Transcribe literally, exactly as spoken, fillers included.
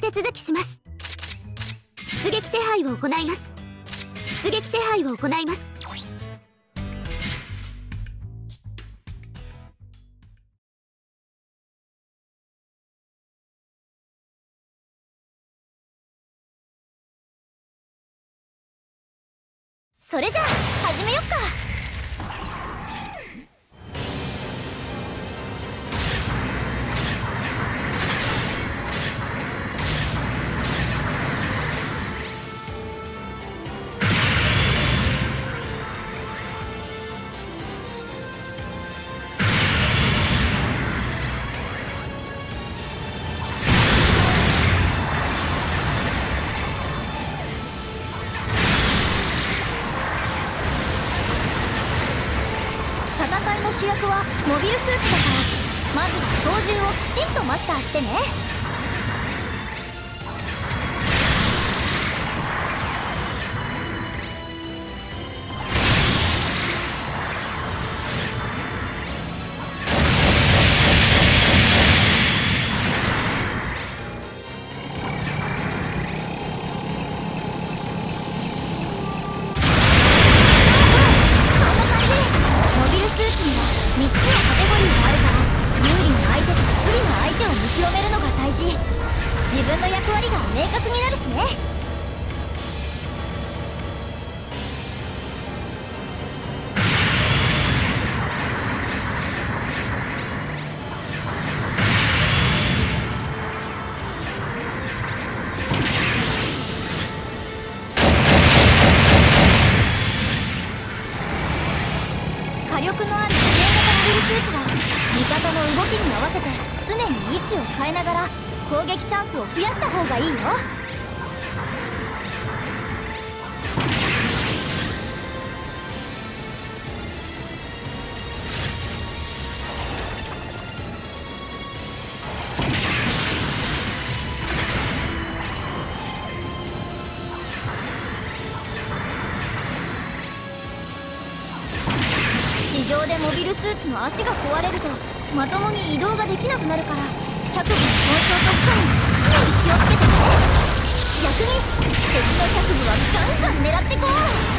手続きします。出撃手配を行います。出撃手配を行います。それじゃあ始めよっか。戦いの主役はモビルスーツだから、まずは操縦をきちんとマスターしてね。みっつのカテゴリーがあるから、有利な相手と不利な相手を見極めるのが大事。自分の役割が明確になるしね。火力のある自然型モビルスーツは味方の動きに合わせて常に位置を変えながら攻撃チャンスを増やした方がいいよ。地上でモビルスーツの足が壊れるとまともに移動ができなくなるから、脚部の損傷と負荷に常に気をつけてね。逆に敵の脚部はガンガン狙ってこう。